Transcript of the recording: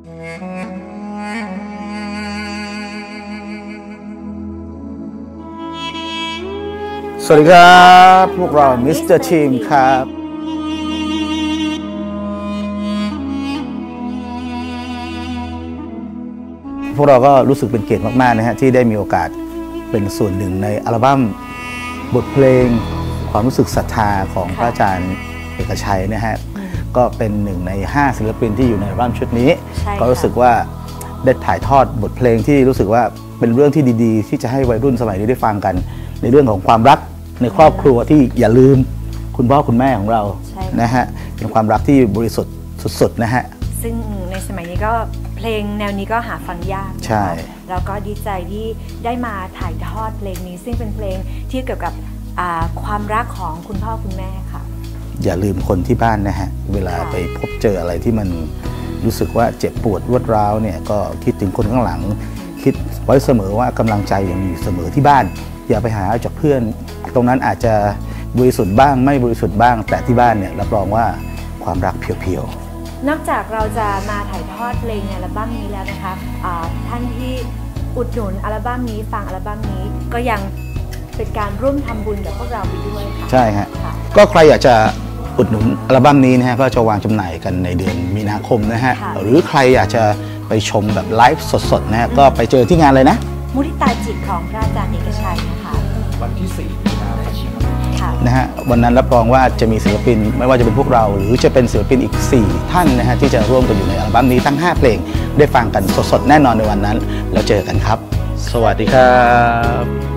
สวัสดีครับพวกเรามิสเตอร์ทีมครับพวกเราก็รู้สึกเป็นเกียรติมากๆนะฮะที่ได้มีโอกาสเป็นส่วนหนึ่งในอัลบั้มบทเพลงความรู้สึกศรัทธาของพระอาจารย์เอกชัยนะฮะก็เป็นหนึ่งใน5ศิลปินที่อยู่ในอัลบั้มชุดนี้ก็รู้สึกว่าได้ถ่ายทอดบทเพลงที่รู้สึกว่าเป็นเรื่องที่ดีๆที่จะให้วัยรุ่นสมัยนี้ได้ฟังกันในเรื่องของความรักในครอบครัวที่อย่าลืมคุณพ่อคุณแม่ของเรานะฮะเป็นความรักที่บริสุทธิ์สุดๆนะฮะซึ่งในสมัยนี้ก็เพลงแนวนี้ก็หาฟังยากใช่แล้วก็ดีใจที่ได้มาถ่ายทอดเพลงนี้ซึ่งเป็นเพลงที่เกี่ยวกับความรักของคุณพ่อคุณแม่ค่ะอย่าลืมคนที่บ้านนะฮะเวลาไปพบเจออะไรที่มันรู้สึกว่าเจ็บปวดรวดร้าวเนี่ยก็คิดถึงคนข้างหลังคิดไว้เสมอว่ากำลังใจยังมีเสมอที่บ้านอย่าไปหาจากเพื่อนตรงนั้นอาจจะบริสุทธิ์บ้างไม่บริสุทธิ์บ้างแต่ที่บ้านเนี่ยรับรองว่าความรักเพียวๆนอกจากเราจะมาถ่ายทอดเพลงในอัลบั้มนี้แล้วนะคะท่านที่อุดหนุนอัลบั้มนี้ฟังอัลบั้มนี้ก็ยังเป็นการร่วมทำบุญกับพวกเราไปด้วยค่ะใช่ฮะก็ใครอยากจะอุดหนุนอัลบั้มนี้นะฮะก็จะวางจำหน่ายกันในเดือนมีนาคมนะฮะหรือใครอยากจะไปชมแบบไลฟ์สดๆนะฮะก็ไปเจอที่งานเลยนะมุทิตาจิตของพระอาจารย์เอกชัยนะคะวันที่4นะฮะวันนั้นรับรองว่าจะมีศิลปินไม่ว่าจะเป็นพวกเราหรือจะเป็นศิลปินอีก4ท่านนะฮะที่จะร่วมกันอยู่ในอัลบั้มนี้ทั้ง5เพลงได้ฟังกันสดๆแน่นอนในวันนั้นแล้วเจอกันครับสวัสดีครับ